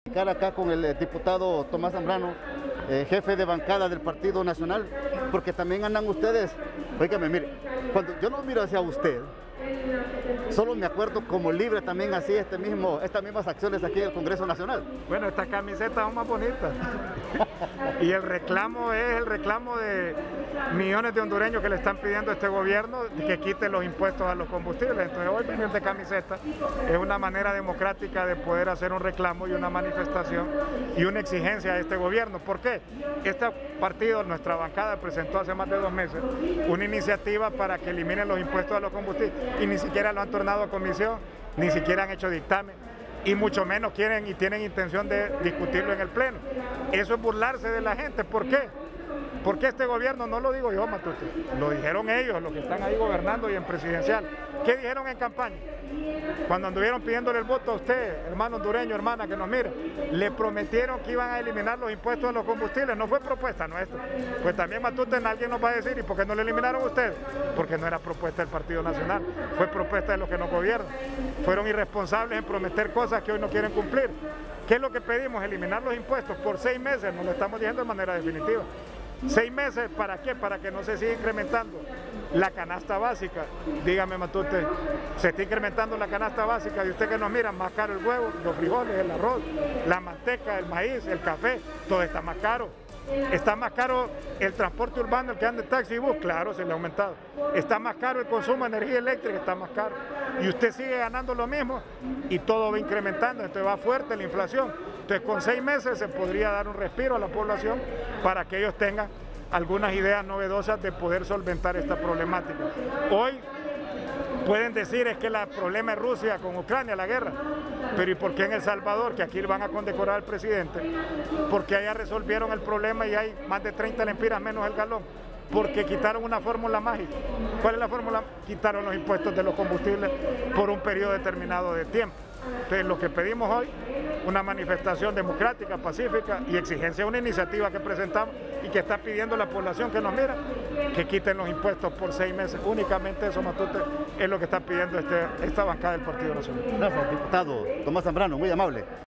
Acá con el diputado Tomás Zambrano, jefe de bancada del Partido Nacional, porque también andan ustedes, oígame, mire, cuando yo lo miro hacia usted, solo me acuerdo como Libre también hacía estas mismas acciones aquí en el Congreso Nacional. Bueno, estas camisetas son más bonitas. Y el reclamo es el reclamo de millones de hondureños que le están pidiendo a este gobierno que quite los impuestos a los combustibles. Entonces hoy venir de camiseta es una manera democrática de poder hacer un reclamo y una manifestación y una exigencia a este gobierno. ¿Por qué? Este partido, nuestra bancada, presentó hace más de 2 meses una iniciativa para que eliminen los impuestos a los combustibles y ni siquiera lo han tornado a comisión, ni siquiera han hecho dictamen y mucho menos quieren y tienen intención de discutirlo en el Pleno. Eso es burlarse de la gente. ¿Por qué? Porque este gobierno, no lo digo yo, Matute, lo dijeron ellos, los que están ahí gobernando y en presidencial. ¿Qué dijeron en campaña? Cuando anduvieron pidiéndole el voto a usted, hermano hondureño, hermana que nos mire, le prometieron que iban a eliminar los impuestos a los combustibles. No fue propuesta nuestra. Pues también, Matute, alguien nos va a decir, ¿y por qué no le eliminaron ustedes? Porque no era propuesta del Partido Nacional, fue propuesta de los que nos gobiernan. Fueron irresponsables en prometer cosas que hoy no quieren cumplir. ¿Qué es lo que pedimos? Eliminar los impuestos por 6 meses, nos lo estamos diciendo de manera definitiva. 6 meses, ¿para qué? Para que no se siga incrementando la canasta básica. Dígame, Matute, se está incrementando la canasta básica y usted que nos mira, más caro el huevo, los frijoles, el arroz, la manteca, el maíz, el café, todo está más caro. Está más caro el transporte urbano, el que anda en taxi y bus, claro, se le ha aumentado. Está más caro el consumo de energía eléctrica, está más caro. Y usted sigue ganando lo mismo y todo va incrementando, entonces va fuerte la inflación. Entonces con 6 meses se podría dar un respiro a la población para que ellos tengan algunas ideas novedosas de poder solventar esta problemática. Hoy pueden decir es que el problema es Rusia con Ucrania, la guerra, pero ¿y por qué en El Salvador, que aquí van a condecorar al presidente, porque allá resolvieron el problema y hay más de 30 lempiras menos el galón? Porque quitaron una fórmula mágica. ¿Cuál es la fórmula? Quitaron los impuestos de los combustibles por un periodo determinado de tiempo. Entonces lo que pedimos hoy, una manifestación democrática, pacífica y exigencia, una iniciativa que presentamos y que está pidiendo la población que nos mira, que quiten los impuestos por 6 meses. Únicamente eso, Matute, es lo que está pidiendo esta bancada del Partido Nacional. Gracias, diputado Tomás Zambrano, muy amable.